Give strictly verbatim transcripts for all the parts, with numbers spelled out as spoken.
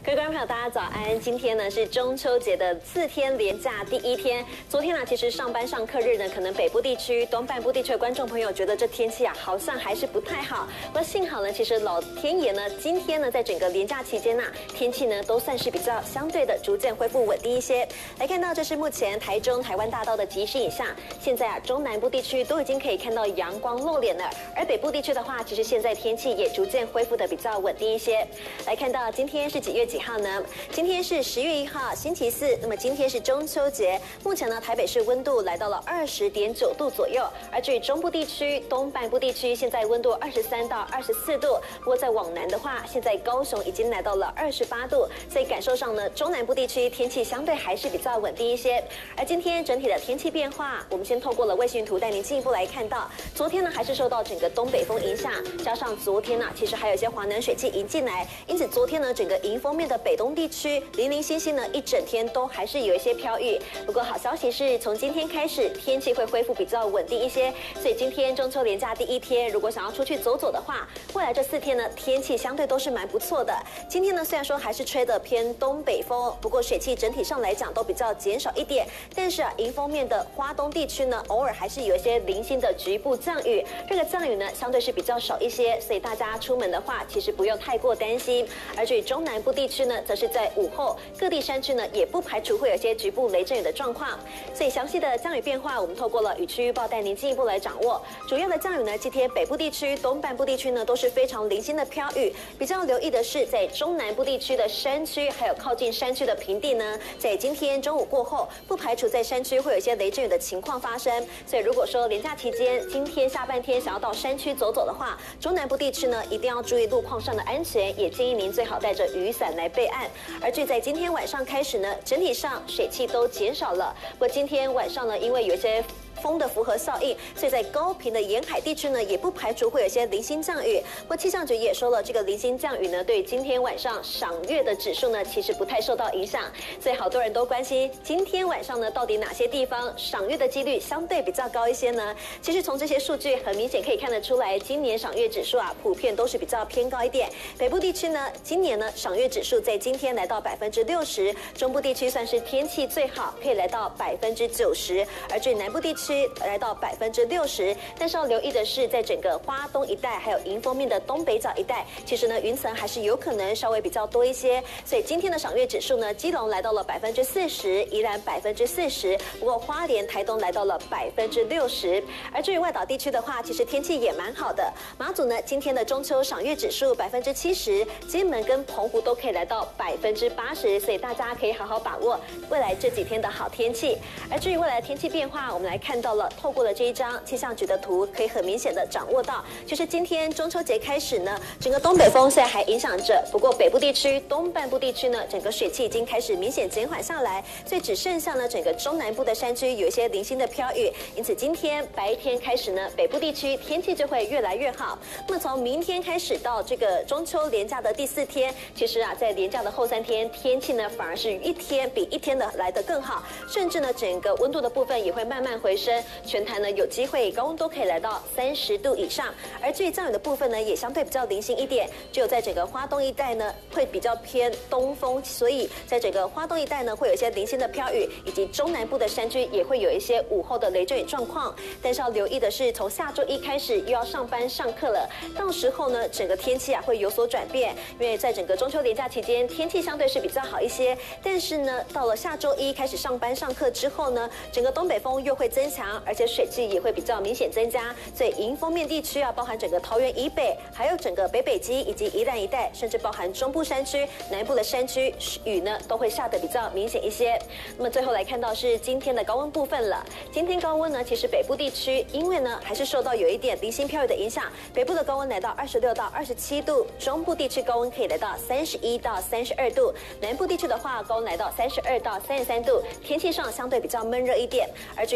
各位观众朋友，大家早安！今天呢是中秋节的四天连假第一天。昨天呢，其实上班上课日呢，可能北部地区、东半部地区的观众朋友觉得这天气啊，好像还是不太好。不过幸好呢，其实老天爷呢，今天呢，在整个连假期间呐、啊，天气呢都算是比较相对的逐渐恢复稳定一些。来看到这是目前台中台湾大道的即时影像，现在啊中南部地区都已经可以看到阳光露脸了，而北部地区的话，其实现在天气也逐渐恢复的比较稳定一些。来看到今天是几月几号呢？今天是十月一号，星期四。那么今天是中秋节，目前呢台北市温度来到了二十点九度左右，而至于中部地区、东半部地区，现在温度二十三到二十四度。不过在往南的话，现在高雄已经来到了二十八度，所以感受上呢，中南部地区天气相对还是比较稳定一些。而今天整体的天气变化，我们先透过了卫星图带您进一步来看到，昨天呢还是受到整个东北风影响，加上昨天呢、啊、其实还有一些华南水汽迎进来，因此昨天呢整个迎风面的北东地区零零星星呢一整天都还是有一些飘雨。不过好消息是从今天开始天气会恢复比较稳定一些，所以今天中秋连假第一天，如果想要出去走走的话，未来这四天呢天气相对都是蛮不错的。今天呢虽然说还是吹的偏东北风，不过水汽整体上来讲都比较减少一点，但是啊迎风面的花东地区呢偶尔还是有一些零星的局部降雨，这个降雨呢相对是比较少一些，所以大家出门的话其实不用太过担心。而至于中南部地区呢，则是在午后各地山区呢也不排除会有一些局部雷阵雨的状况，所以详细的降雨变化我们透过了雨区预报带您进一步来掌握。主要的降雨呢，今天北部地区、东半部地区呢都是非常零星的飘雨，比较留意的是在中南部地区的山区，还有靠近山区的平地呢，在今天中午过后，不排除在山区会有一些雷阵雨的情况发生。所以如果说连假期间今天下半天想要到山区走走的话，中南部地区呢一定要注意路况上的安全，也建议您最好带着雨伞来备案。而至于在今天晚上开始呢，整体上水汽都减少了。不过今天晚上呢，因为有一些风的符合效应，所以在高屏的沿海地区呢，也不排除会有一些零星降雨。不过气象局也说了，这个零星降雨呢，对今天晚上赏月的指数呢，其实不太受到影响。所以好多人都关心，今天晚上呢，到底哪些地方赏月的几率相对比较高一些呢？其实从这些数据很明显可以看得出来，今年赏月指数啊，普遍都是比较偏高一点。北部地区呢，今年呢，赏月指数在今天来到百分之六十，中部地区算是天气最好，可以来到百分之九十，而至于南部地区来到百分之六十。但是要留意的是，在整个花东一带还有迎风面的东北角一带，其实呢云层还是有可能稍微比较多一些。所以今天的赏月指数呢，基隆来到了百分之四十，宜兰百分之四十，不过花莲、台东来到了百分之六十。而至于外岛地区的话，其实天气也蛮好的。马祖呢，今天的中秋赏月指数百分之七十，金门跟澎湖都可以来到百分之八十，所以大家可以好好把握未来这几天的好天气。而至于未来的天气变化，我们来看到了，透过了这一张气象局的图，可以很明显的掌握到，就是今天中秋节开始呢，整个东北风现在还影响着，不过北部地区、东半部地区呢，整个水汽已经开始明显减缓下来，所以只剩下呢整个中南部的山区有一些零星的飘雨，因此今天白天开始呢，北部地区天气就会越来越好。那么从明天开始到这个中秋连假的第四天，其实啊，在连假的后三天，天气呢反而是一天比一天的来得更好，甚至呢整个温度的部分也会慢慢回升，全台呢有机会高温都可以来到三十度以上。而至于降雨的部分呢，也相对比较零星一点，只有在整个花东一带呢会比较偏东风，所以在整个花东一带呢会有一些零星的飘雨，以及中南部的山区也会有一些午后的雷阵雨状况。但是要留意的是，从下周一开始又要上班上课了，到时候呢整个天气啊会有所转变，因为在整个中秋连假期间天气相对是比较好一些，但是呢到了下周一开始上班上课之后呢，整个东北风又会增强，而且水汽也会比较明显增加，所以迎风面地区啊，包含整个桃园以北，还有整个北北基以及宜兰一带，甚至包含中部山区、南部的山区，雨呢都会下得比较明显一些。那么最后来看到是今天的高温部分了。今天高温呢，其实北部地区因为呢还是受到有一点零星飘雨的影响，北部的高温来到二十六到二十七度，中部地区高温可以来到三十一到三十二度，南部地区的话高温来到三十二到三十三度，天气上相对比较闷热一点。而至于东半部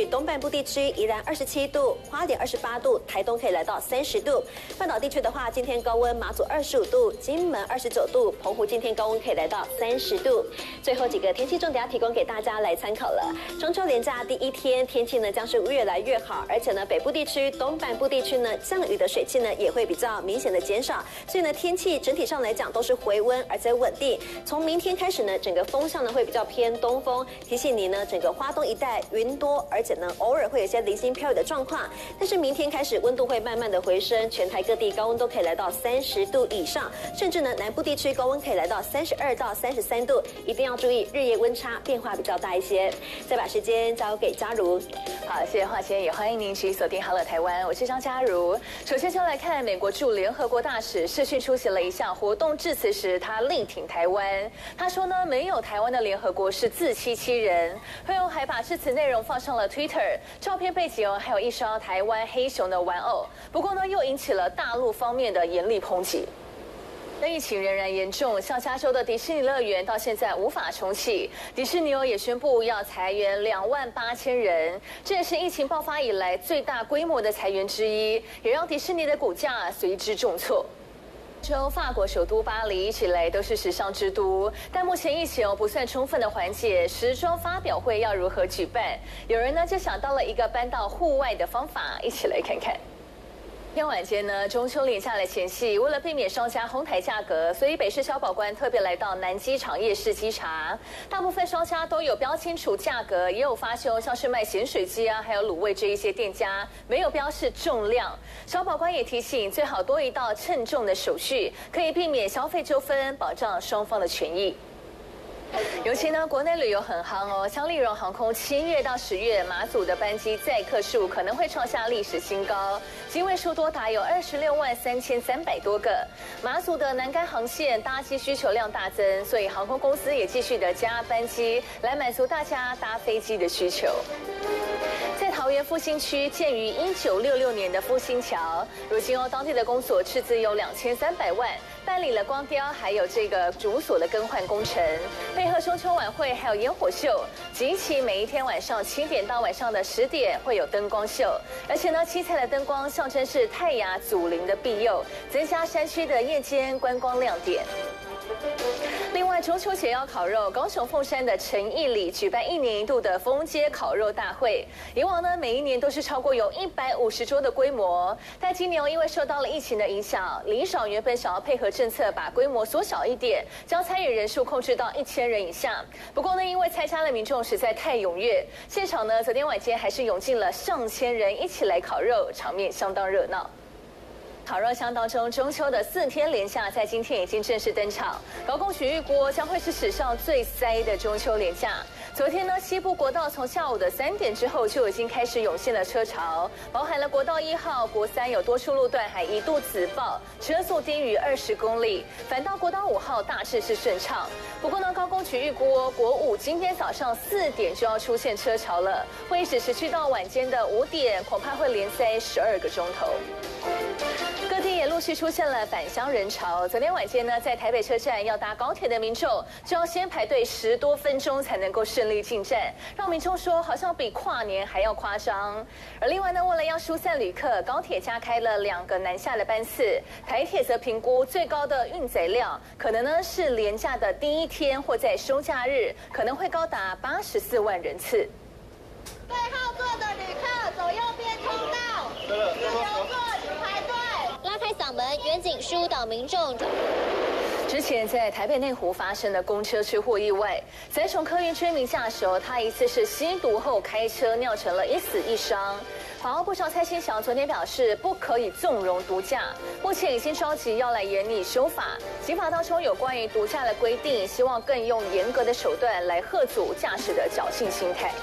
部地区，宜兰二十七度，花莲二十八度，台东可以来到三十度。半岛地区的话，今天高温，马祖二十五度，金门二十九度，澎湖今天高温可以来到三十度。最后几个天气重点要提供给大家来参考了。中秋连假第一天，天气呢将是越来越好，而且呢北部地区、东半部地区呢降雨的水汽呢也会比较明显的减少，所以呢天气整体上来讲都是回温而且稳定。从明天开始呢，整个风向呢会比较偏东风，提醒你呢整个花东一带云多，而且呢偶尔会有一些零星飘雨的状况。但是明天开始温度会慢慢的回升，全台各地高温都可以来到三十度以上，甚至呢南部地区高温可以来到三十二到三十三度，一定要注意日夜温差变化比较大一些。再把时间交给嘉如。 好，谢谢华谦，也欢迎您继续锁定好了台湾，我是张嘉如。首先就来看美国驻联合国大使视讯出席了一项活动，致辞时他力挺台湾。他说呢，没有台湾的联合国是自欺欺人。会后还把致辞内容放上了 Twitter， 照片背景哦还有一双台湾黑熊的玩偶。不过呢，又引起了大陆方面的严厉抨击。疫情仍然严重，像加州的迪士尼乐园到现在无法重启，迪士尼哦也宣布要裁员两万八千人，这也是疫情爆发以来最大规模的裁员之一，也让迪士尼的股价随之重挫。从法国首都巴黎一起来都是时尚之都，但目前疫情不算充分的缓解，时装发表会要如何举办？有人呢就想到了一个搬到户外的方法，一起来看看。今天晚间呢，中秋连假的前夕，为了避免商家哄抬价格，所以北市消保官特别来到南机场夜市稽查。大部分商家都有标清楚价格，也有发现像是卖咸水鸡啊，还有卤味这一些店家没有标示重量。消保官也提醒，最好多一道称重的手续，可以避免消费纠纷，保障双方的权益。尤其呢，国内旅游很夯哦，像立荣航空七月到十月马祖的班机载客数可能会创下历史新高，机位数多达有二十六万三千三百多个。马祖的南竿航线搭机需求量大增，所以航空公司也继续的加班机来满足大家搭飞机的需求。在桃园复兴区建于一九六六年的复兴桥，如今哦，当地的公所斥资有两千三百万，办理了光雕还有这个主所的更换工程，配合中秋晚会还有烟火秀，集齐每一天晚上七点到晚上的十点会有灯光秀，而且呢，七彩的灯光象征是泰雅祖灵的庇佑，增加山区的夜间观光亮点。另外，中秋节要烤肉，高雄凤山的诚义里举办一年一度的封街烤肉大会。以往呢，每一年都是超过有一百五十桌的规模，但今年因为受到了疫情的影响，里长原本想要配合政策，把规模缩小一点，将参与人数控制到一千人以下。不过呢，因为参加的民众实在太踊跃，现场呢昨天晚间还是涌进了上千人一起来烤肉，场面相当热闹。烤肉香当中，中秋的四天连假在今天已经正式登场。高公局预估将会是史上最塞的中秋连假。昨天呢，西部国道从下午的三点之后就已经开始涌现了车潮，包含了国道一号、国三有多处路段还一度紫爆，车速低于二十公里。反倒国道五号大致是顺畅。不过呢，高公局预估国五今天早上四点就要出现车潮了，会一直持续到晚间的五点，恐怕会连塞十二个钟头。各地也陆续出现了返乡人潮。昨天晚间呢，在台北车站要搭高铁的民众就要先排队十多分钟才能够顺利进站，让民众说好像比跨年还要夸张。而另外呢，为了要疏散旅客，高铁加开了两个南下的班次，台铁则评估最高的运载量可能呢是连假的第一天或在休假日，可能会高达八十四万人次。 对号座的旅客走右边通道，自由座请排队。拉开嗓门，远景疏导民众。 之前在台北内湖发生的公车车祸意外，三重客运追名驾驶，他一次是吸毒后开车，酿成了一死一伤。法务部长蔡清祥昨天表示，不可以纵容毒驾，目前已经召集要来严厉修法。刑法当中有关于毒驾的规定，希望更用严格的手段来吓阻驾驶的侥幸心态。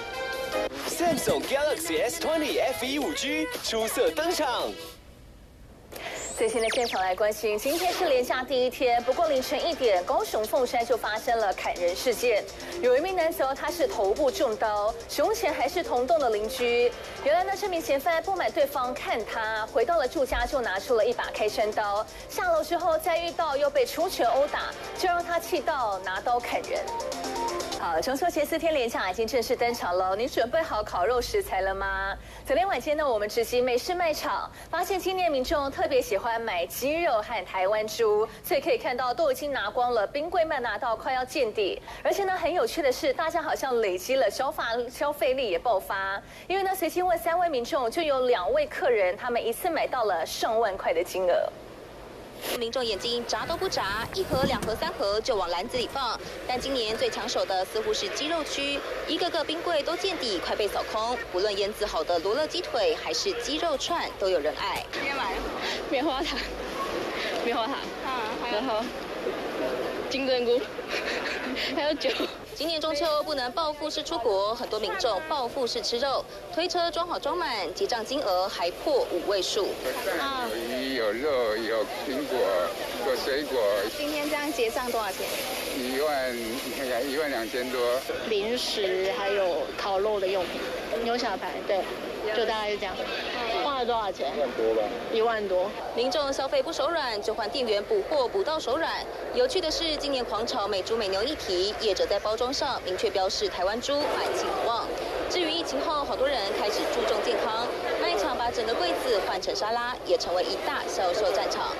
Samsung Galaxy S 二十 F 一 五 G 出色登场。 最新的现场来关心，今天是连假第一天，不过凌晨一点，高雄凤山就发生了砍人事件。有一名男子，他是头部中刀，胸前还是同栋的邻居。原来呢，这名嫌犯不满对方看他，回到了住家就拿出了一把开山刀，下楼之后再遇到又被出拳殴打，就让他气到拿刀砍人。 好，中秋节四天连假已经正式登场了，你准备好烤肉食材了吗？昨天晚间呢，我们直击美式卖场，发现今年民众特别喜欢买鸡肉和台湾猪，所以可以看到都已经拿光了，冰柜卖拿到快要见底。而且呢，很有趣的是，大家好像累积了消发消费力也爆发，因为呢，随机问三位民众，就有两位客人，他们一次买到了上万块的金额。 民众眼睛眨都不眨，一盒、两盒、三盒就往篮子里放。但今年最抢手的似乎是鸡肉区，一个个冰柜都见底，快被扫空。不论腌制好的罗勒鸡腿还是鸡肉串，都有人爱。 今天买棉花糖，棉花糖，啊，然后金针菇，还有酒。 今年中秋不能报复式出国，很多民众报复式吃肉，推车装好装满，结账金额还破五位数。 啊，有鱼有肉有苹果有水果。 今天这样结账多少钱？ 一万一万两千多。 零食还有烤肉的用品，牛小排，对，就大概是这样。花了多少钱？一万多吧。一万多。 民众消费不手软，就换店员补货补到手软。有趣的是，今年狂炒美猪美牛议题，业者在包装上明确标示台湾猪，买气不旺。至于疫情后，好多人开始注重健康，卖场把整个柜子换成沙拉，也成为一大销售战场。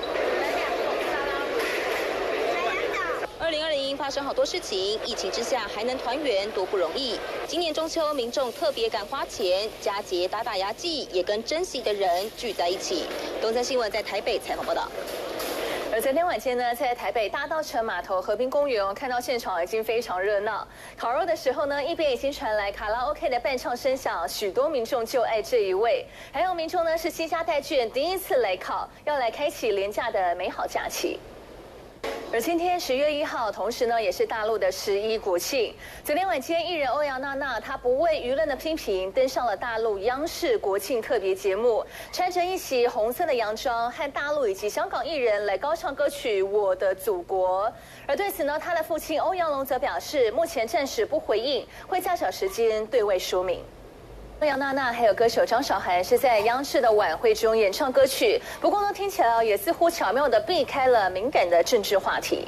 二零二零发生好多事情，疫情之下还能团圆多不容易。今年中秋，民众特别敢花钱，佳节打打牙祭，也跟珍惜的人聚在一起。东森新闻在台北采访报道。 而昨天晚间呢，在台北大稻埕码头河滨公园，看到现场已经非常热闹。烤肉的时候呢，一边已经传来卡拉 OK 的伴唱声响，许多民众就爱这一位。还有民众呢是携家带眷，第一次来烤，要来开启连假的美好假期。而今天十月一号，同时呢也是大陆的十一国庆。昨天晚间，艺人欧阳娜娜她不畏舆论的批评，登上了大陆央视国庆特别节目，穿着一袭红色的洋装，和大陆以及香港艺人来高唱歌曲《我的祖国》。而对此呢，她的父亲欧阳龙则表示，目前暂时不回应，会较少时间对外说明。欧阳娜娜还有歌手张韶涵是在央视的晚会中演唱歌曲，不过呢，听起来也似乎巧妙地避开了敏感的政治话题。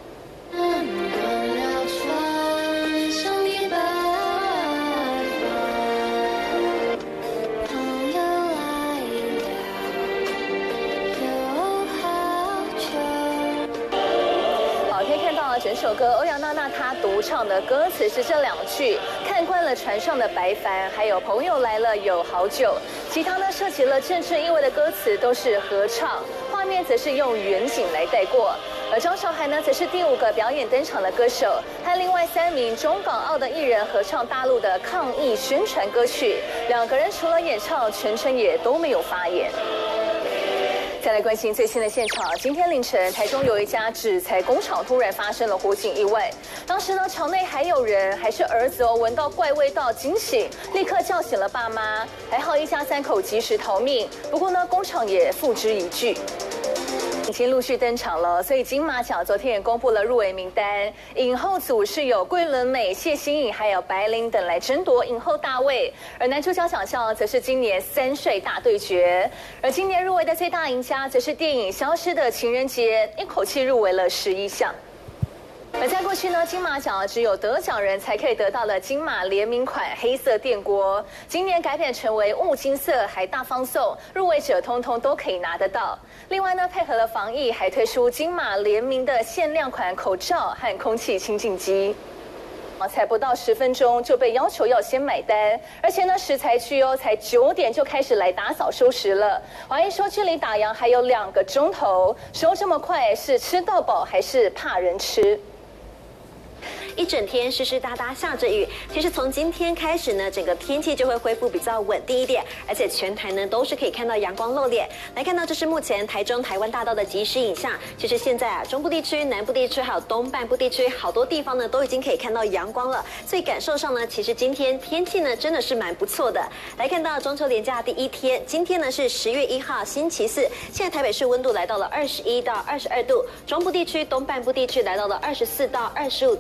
整首歌，欧阳娜娜她独唱的歌词是这两句：看惯了船上的白帆，还有朋友来了有好酒。其他呢涉及了政治意味的歌词都是合唱，画面则是用远景来带过。而张韶涵呢，则是第五个表演登场的歌手，和另外三名中港澳的艺人合唱大陆的抗疫宣传歌曲。两个人除了演唱，全程也都没有发言。再来关心最新的现场，今天凌晨，台中有一家纸材工厂突然发生了火警意外。当时呢，厂内还有人，还是儿子哦，闻到怪味道惊醒，立刻叫醒了爸妈。还好一家三口及时逃命，不过呢，工厂也付之一炬。已经陆续登场了，所以金马奖昨天也公布了入围名单。影后组是有桂纶镁、谢欣颖还有白灵等来争夺影后大位，而男主角奖项则是今年三帅大对决。而今年入围的最大赢家则是电影《消失的情人节》，一口气入围了十一项。而在过去呢，金马奖只有得奖人才可以得到的金马联名款黑色电锅，今年改变成为雾金色，还大方送，入围者通通都可以拿得到。另外呢，配合了防疫，还推出金马联名的限量款口罩和空气清净机。才不到十分钟就被要求要先买单，而且呢，食材区哦，才九点就开始来打扫收拾了。华谊说，距离打烊还有两个钟头，收这么快，是吃到饱还是怕人吃？ 一整天湿湿哒哒下着雨，其实从今天开始呢，整个天气就会恢复比较稳定一点，而且全台呢都是可以看到阳光露脸。来看到这是目前台中台湾大道的即时影像，其实现在啊，中部地区、南部地区还有东半部地区好多地方呢都已经可以看到阳光了，所以感受上呢，其实今天天气呢真的是蛮不错的。来看到中秋连假第一天，今天呢是十月一号星期四，现在台北市温度来到了二十一到二十二度，中部地区、东半部地区来到了二十四到二十五度。不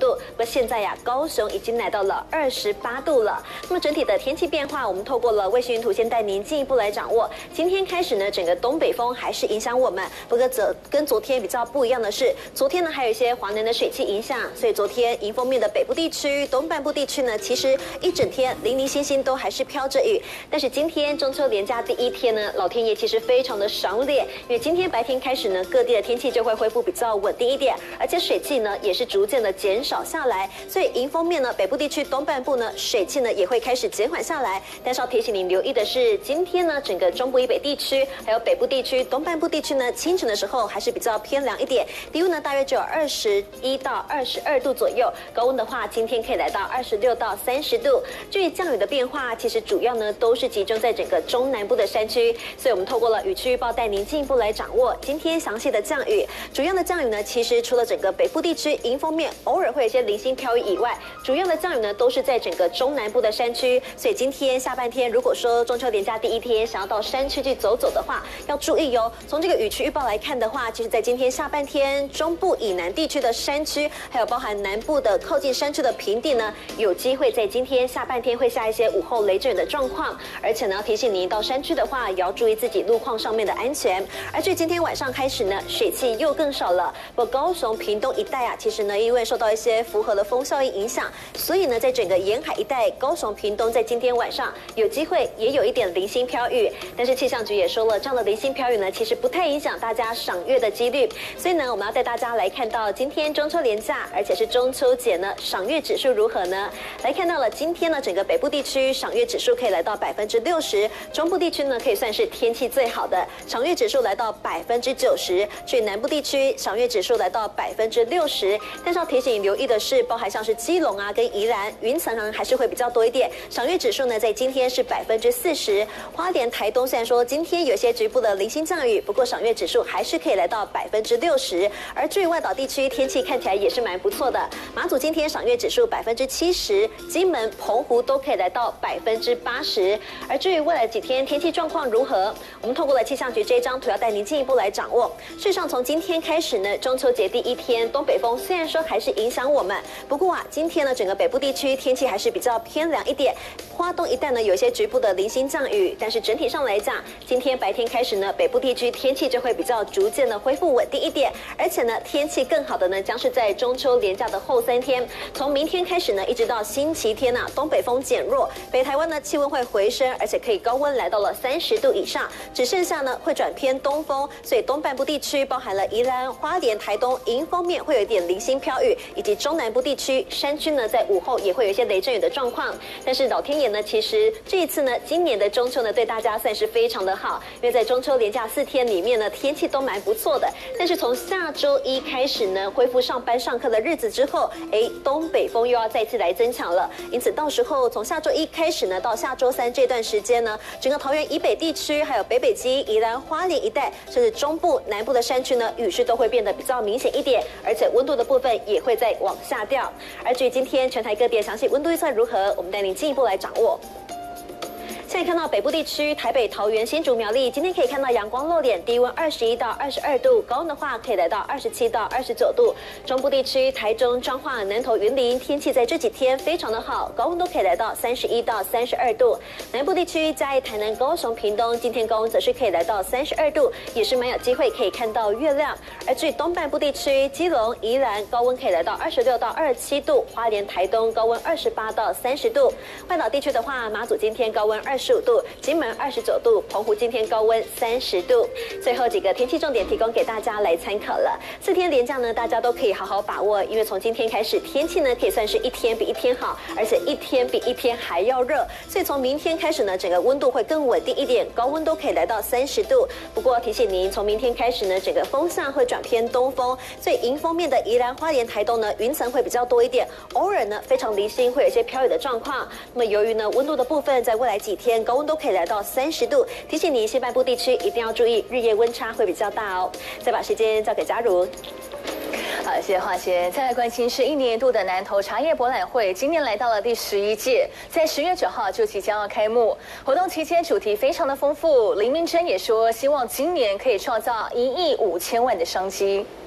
现在呀，高雄已经来到了二十八度了。那么整体的天气变化，我们透过了卫星云图先带您进一步来掌握。今天开始呢，整个东北风还是影响我们，不过则跟昨天比较不一样的是，昨天呢还有一些华南的水汽影响，所以昨天迎风面的北部地区、东半部地区呢，其实一整天零零星星都还是飘着雨。但是今天中秋连假第一天呢，老天爷其实非常的赏脸，因为今天白天开始呢，各地的天气就会恢复比较稳定一点，而且水汽呢也是逐渐的减少下来，所以迎风面呢，北部地区东半部呢水汽呢也会开始减缓下来。但是要提醒您留意的是，今天呢整个中部以北地区还有北部地区、东半部地区呢，清晨的时候还是比较偏凉一点，低温呢大约只有二十一到二十二度左右，高温的话今天可以来到二十六到三十度。至于降雨的变化，其实主要呢都是集中在整个中南部的山区，所以我们透过了雨区预报带您进一步来掌握今天详细的降雨。主要的降雨呢，其实除了整个北部地区迎风面偶尔会有一些零星飘雨以外，主要的降雨呢都是在整个中南部的山区。所以今天下半天，如果说中秋连假第一天想要到山区去走走的话，要注意哟。从这个雨区预报来看的话，其实在今天下半天，中部以南地区的山区，还有包含南部的靠近山区的平地呢，有机会在今天下半天会下一些午后雷阵雨的状况。而且呢，要提醒您到山区的话，也要注意自己路况上面的安全。而至于今天晚上开始呢，水汽又更少了。不过高雄、屏东一带啊，其实呢，因为受到一些符合的风效应影响，所以呢，在整个沿海一带，高雄、屏东在今天晚上有机会也有一点零星飘雨。但是气象局也说了，这样的零星飘雨呢，其实不太影响大家赏月的几率。所以呢，我们要带大家来看到今天中秋连假，而且是中秋节呢，赏月指数如何呢？来看到了今天呢，整个北部地区赏月指数可以来到百分之六十，中部地区呢可以算是天气最好的，赏月指数来到百分之九十。至于南部地区，赏月指数来到百分之六十。但是要提醒你留意的是，包含像是基隆啊跟宜兰，云层呢还是会比较多一点。赏月指数呢在今天是百分之四十。花莲、台东虽然说今天有些局部的零星降雨，不过赏月指数还是可以来到百分之六十。而至于外岛地区，天气看起来也是蛮不错的。马祖今天赏月指数百分之七十，金门、澎湖都可以来到百分之八十。而至于未来几天天气状况如何，我们透过了气象局这张图要带您进一步来掌握。事实上，从今天开始呢，中秋节第一天，东北风虽然说还是影响我们，不过啊，今天呢整个北部地区天气还是比较偏凉一点。花东一带呢有一些局部的零星降雨，但是整体上来讲，今天白天开始呢，北部地区天气就会比较逐渐的恢复稳定一点，而且呢天气更好的呢将是在中秋连假的后三天，从明天开始呢一直到星期天呐、啊，东北风减弱，北台湾呢气温会回升，而且可以高温来到了三十度以上，只剩下呢会转偏东风，所以东半部地区包含了宜兰、花莲、台东迎风面会有一点零星飘雨，以及中南部地区山区呢在午后也会有一些雷阵雨的状况。但是老天爷呢，其实这一次呢，今年的中秋呢对大家算是非常的好，因为在中秋连假四天里面呢，天气都蛮不错的。但是从下周一开始呢，恢复上班上课的日子之后，哎，东北风又要再次来增强了。因此到时候从下周一开始呢，到下周三这段时间呢，整个桃园以北地区，还有北北基、宜兰、花莲一带，甚至中部、南部的山区呢，雨势都会变得比较明显一点，而且温度的部分也会再往下掉。而至于今天全台各地的详细温度预测如何，我们带您进一步来掌握。现在看到北部地区，台北、桃园、新竹、苗栗，今天可以看到阳光露脸，低温二十一到二十二度，高温的话可以来到二十七到二十九度。中部地区，台中、彰化、南投、云林，天气在这几天非常的好，高温都可以来到三十一到三十二度。南部地区，嘉义、台南、高雄、屏东，今天高温则是可以来到三十二度，也是蛮有机会可以看到月亮。而至于东半部地区，基隆、宜兰，高温可以来到二十六到二十七度，花莲、台东高温二十八到三十度。外岛地区的话，马祖今天高温二十五度，金门二十九度，澎湖今天高温三十度。最后几个天气重点提供给大家来参考了。四天连假呢，大家都可以好好把握，因为从今天开始，天气呢可以算是一天比一天好，而且一天比一天还要热。所以从明天开始呢，整个温度会更稳定一点，高温都可以来到三十度。不过提醒您，从明天开始呢，整个风向会转偏东风，所以迎风面的宜兰、花莲、台东呢，云层会比较多一点，偶尔呢非常离心，会有一些飘雨的状况。那么由于呢温度的部分，在未来几天高温都可以来到三十度，提醒您西半部地区一定要注意日夜温差会比较大哦。再把时间交给嘉如。 好，谢谢华贤。再来关心是一年一度的南投茶叶博览会，今年来到了第十一届，在十月九号就即将要开幕。活动期间主题非常的丰富，林明珍也说，希望今年可以创造一亿五千万的商机。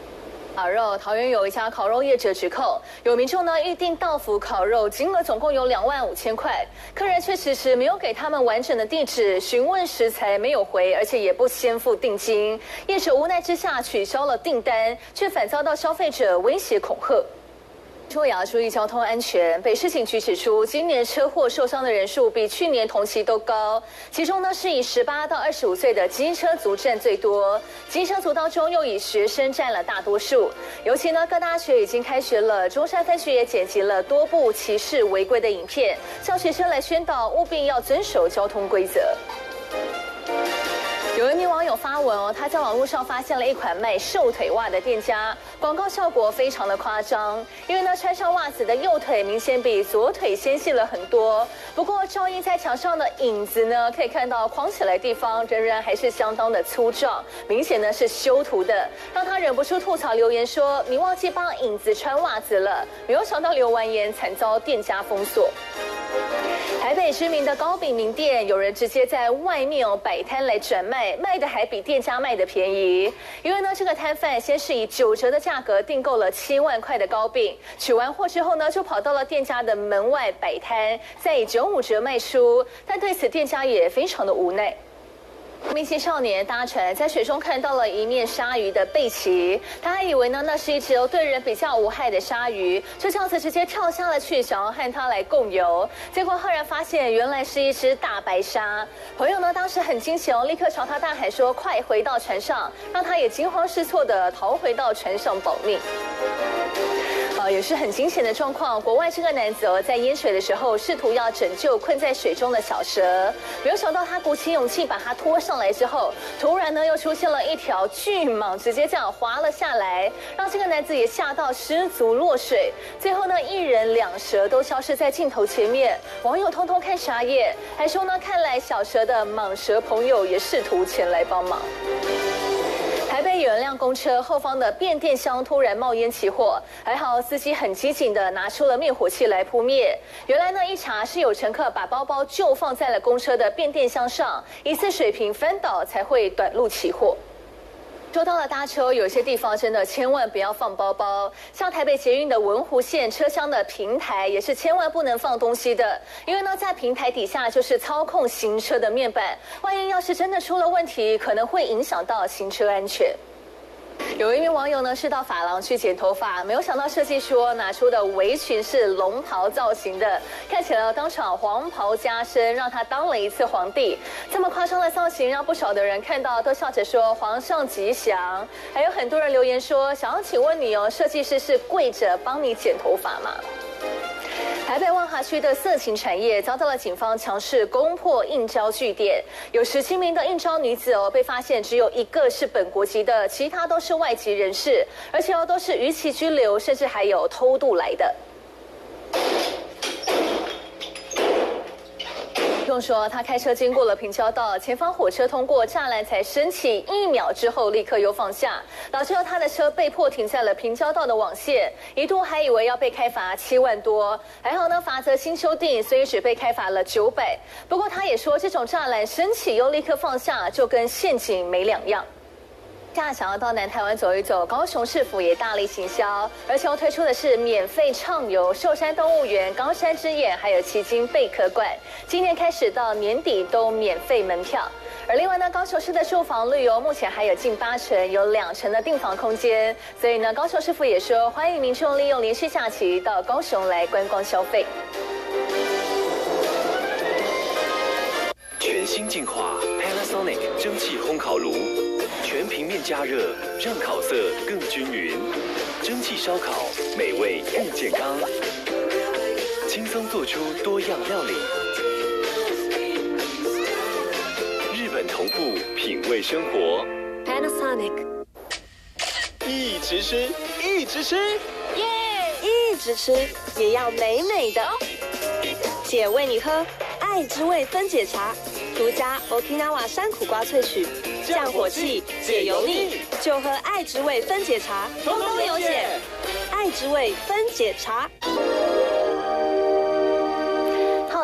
烤肉，桃园有一家烤肉业者指控，有民众呢预定到府烤肉，金额总共有两万五千块，客人却迟迟没有给他们完整的地址，询问食材没有回，而且也不先付定金。业者无奈之下取消了订单，却反遭到消费者威胁恐吓。也要注意交通安全。北市警局指出，今年车祸受伤的人数比去年同期都高，其中呢是以十八到二十五岁的机车族占最多，机车族当中又以学生占了大多数。尤其呢，各大学已经开学了，中山分局也剪辑了多部歧视违规的影片，向学生来宣导务必要遵守交通规则。有一名网友发文哦，他在网络上发现了一款卖瘦腿袜的店家，广告效果非常的夸张，因为呢穿上袜子的右腿明显比左腿纤细了很多。不过照映在墙上的影子呢，可以看到框起来的地方仍然还是相当的粗壮，明显呢是修图的，让他忍不住吐槽留言说：“你忘记帮影子穿袜子了。”没有想到留完言惨遭店家封锁。台北知名的糕饼名店，有人直接在外面哦摆摊来转卖，卖的还比店家卖的便宜。因为呢，这个摊贩先是以九折的价格订购了七万块的糕饼，取完货之后呢，就跑到了店家的门外摆摊，再以九五折卖出。但对此店家也非常的无奈。明星少年搭船在水中看到了一面鲨鱼的背鳍，他还以为呢那是一只对人比较无害的鲨鱼，就这样子直接跳下了去，想要和它来共游。结果赫然发现原来是一只大白鲨。朋友呢当时很惊喜哦，立刻朝他大喊说：“快回到船上！”让他也惊慌失措的逃回到船上保命。呃，也是很惊险的状况。国外这个男子哦，在淹水的时候试图要拯救困在水中的小蛇，没有想到他鼓起勇气把它拖上来之后，突然呢又出现了一条巨蟒，直接这样滑了下来，让这个男子也吓到失足落水。最后呢，一人两蛇都消失在镜头前面，网友通通看傻眼，还说呢，看来小蛇的蟒蛇朋友也试图前来帮忙。台北有一辆公车后方的变电箱突然冒烟起火，还好司机很机警的拿出了灭火器来扑灭。原来呢，一查是有乘客把包包就放在了公车的变电箱上，疑似水瓶翻倒才会短路起火。说到了搭车，有些地方真的千万不要放包包，像台北捷运的文湖线车厢的平台也是千万不能放东西的，因为呢在平台底下就是操控行车的面板，万一要是真的出了问题，可能会影响到行车安全。有一名网友呢是到发廊去剪头发，没有想到设计说拿出的围裙是龙袍造型的，看起来当场黄袍加身，让他当了一次皇帝。这么夸张的造型让不少的人看到都笑着说皇上吉祥，还有很多人留言说想要请问你哦，设计师是跪着帮你剪头发吗？台北万华区的色情产业遭到了警方强势攻破应招据点，有十七名的应招女子哦被发现只有一个是本国籍的，其他都是外籍人士，而且哦都是逾期居留，甚至还有偷渡来的。用说他开车经过了平交道，前方火车通过栅栏才升起，一秒之后立刻又放下，导致他的车被迫停在了平交道的网线，一度还以为要被开罚七万多，还好呢罚则新修订，所以只被开罚了九百。不过他也说，这种栅栏升起又立刻放下，就跟陷阱没两样。大家想要到南台湾走一走，高雄市府也大力行销，而且要推出的是免费畅游寿山动物园、冈山之眼，还有旗津贝壳馆。今年开始到年底都免费门票。而另外呢，高雄市的住房率哦，目前还有近八成，有两成的订房空间。所以呢，高雄市府也说，欢迎民众利用连续假期到高雄来观光消费。 全新进化 Panasonic 蒸汽烘烤炉，全平面加热，让烤色更均匀。蒸汽烧烤，美味更健康，轻松做出多样料理。日本同步品味生活 Panasonic， 一直吃，一直吃， 耶！一直吃也要美美的哦。姐为你喝爱之味分解茶，独家 Okinawa 山苦瓜萃取，降火气、解油腻，就喝爱之味分解茶，通通有解。爱之味分解茶。 套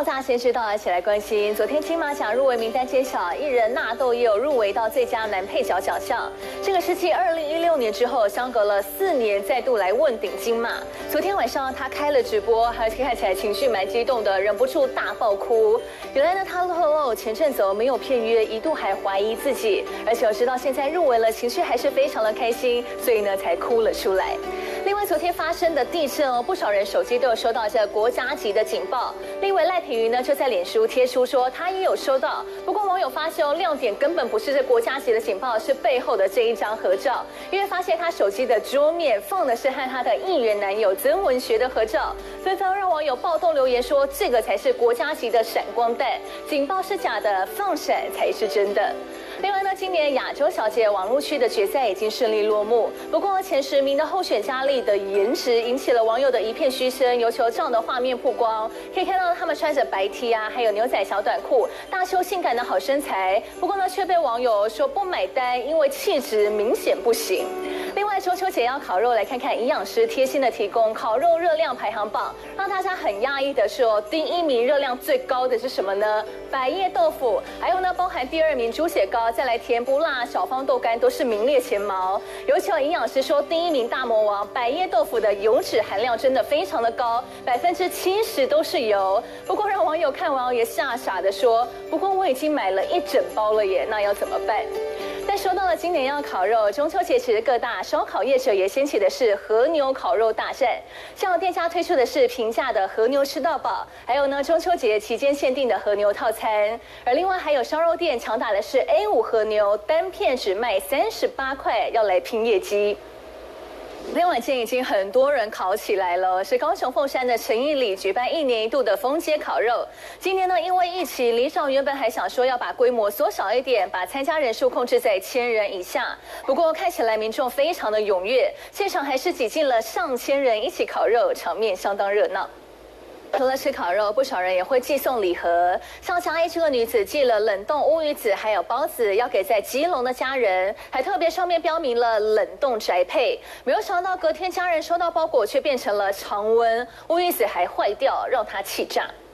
炸先知道，一起来关心。昨天金马奖入围名单揭晓，艺人纳豆也有入围到最佳男配角奖项。这个是继二零一六年之后，相隔了四年再度来问鼎金马。昨天晚上他开了直播，还看起来情绪蛮激动的，忍不住大爆哭。原来呢，他透露前阵子没有片约，一度还怀疑自己，而且我知道现在入围了，情绪还是非常的开心，所以呢才哭了出来。另外，昨天发生的地震哦，不少人手机都有收到这国家级的警报。另外，赖品妤呢就在脸书贴出说他也有收到，不过网友发现哦，亮点根本不是这国家级的警报，是背后的这一张合照，因为发现他手机的桌面放的是和他的议员男友曾文学的合照，纷纷让网友暴动留言说这个才是国家级的闪光弹，警报是假的，放闪才是真的。另外呢，今年亚洲小姐网络区的决赛已经顺利落幕，不过前十名的候选佳丽的颜值引起了网友的一片嘘声，有求这样的画面曝光，可以看到他们穿着白 T 啊，还有牛仔小短裤，大秀性感的好身材，不过呢却被网友说不买单，因为气质明显不行。另外，中秋节要烤肉，来看看营养师贴心的提供烤肉热量排行榜，让大家很讶异的是哦，第一名热量最高的是什么呢？百叶豆腐，还有呢包含第二名猪血糕，再来甜不辣小方豆干都是名列前茅。尤其有营养师说，第一名大魔王百叶豆腐的油脂含量真的非常的高，百分之七十都是油。不过让网友看完也吓傻的说，不过我已经买了一整包了耶，那要怎么办？但说到了今年要烤肉，中秋节其实各大烧烤业者也掀起的是和牛烤肉大战。像店家推出的是平价的和牛吃到饱，还有呢中秋节期间限定的和牛套餐，而另外还有烧肉店强打的是 A 五 和牛，单片只卖三十八块，要来拼业绩。昨天晚间已经很多人烤起来了，是高雄凤山的诚义里举办一年一度的封街烤肉。今年呢，因为疫情，里长原本还想说要把规模缩小一点，把参加人数控制在千人以下。不过看起来民众非常的踊跃，现场还是挤进了上千人一起烤肉，场面相当热闹。除了吃烤肉，不少人也会寄送礼盒。像嘉义这个女子寄了冷冻乌鱼子还有包子，要给在基隆的家人，还特别上面标明了冷冻宅配。没有想到隔天家人收到包裹却变成了常温，乌鱼子还坏掉，让她气炸。